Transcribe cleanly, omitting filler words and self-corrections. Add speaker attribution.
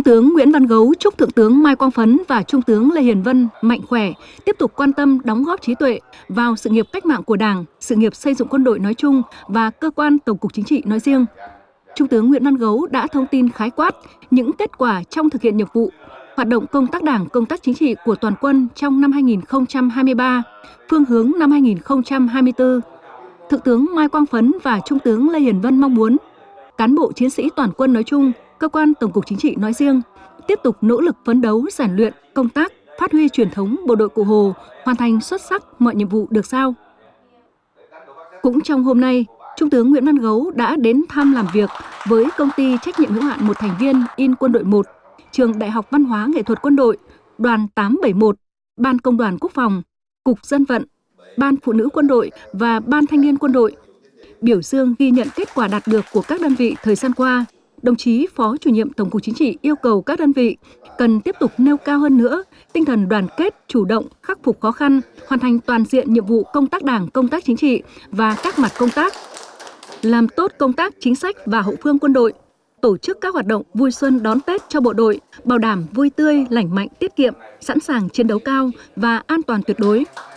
Speaker 1: tướng Nguyễn Văn Gấu chúc Thượng tướng Mai Quang Phấn và Trung tướng Lê Hiền Vân mạnh khỏe, tiếp tục quan tâm đóng góp trí tuệ vào sự nghiệp cách mạng của Đảng, sự nghiệp xây dựng quân đội nói chung và cơ quan Tổng cục Chính trị nói riêng. Trung tướng Nguyễn Văn Gấu đã thông tin khái quát những kết quả trong thực hiện nhiệm vụ, hoạt động công tác Đảng, công tác chính trị của toàn quân trong năm 2023, phương hướng năm 2024. Thượng tướng Mai Quang Phấn và Trung tướng Lê Hiền Vân mong muốn cán bộ chiến sĩ toàn quân nói chung, cơ quan Tổng cục Chính trị nói riêng tiếp tục nỗ lực phấn đấu rèn luyện công tác, phát huy truyền thống bộ đội Cụ Hồ, hoàn thành xuất sắc mọi nhiệm vụ được giao. Cũng trong hôm nay, Trung tướng Nguyễn Văn Gấu đã đến thăm làm việc với công ty trách nhiệm hữu hạn một thành viên In Quân đội 1, Trường Đại học Văn hóa Nghệ thuật Quân đội, Đoàn 871, Ban Công đoàn Quốc phòng, Cục Dân vận, Ban Phụ nữ Quân đội và Ban Thanh niên Quân đội. Biểu dương ghi nhận kết quả đạt được của các đơn vị thời gian qua, đồng chí Phó Chủ nhiệm Tổng cục Chính trị yêu cầu các đơn vị cần tiếp tục nêu cao hơn nữa tinh thần đoàn kết, chủ động, khắc phục khó khăn, hoàn thành toàn diện nhiệm vụ công tác Đảng, công tác chính trị và các mặt công tác, làm tốt công tác chính sách và hậu phương quân đội, tổ chức các hoạt động vui xuân đón Tết cho bộ đội, bảo đảm vui tươi, lành mạnh, tiết kiệm, sẵn sàng chiến đấu cao và an toàn tuyệt đối.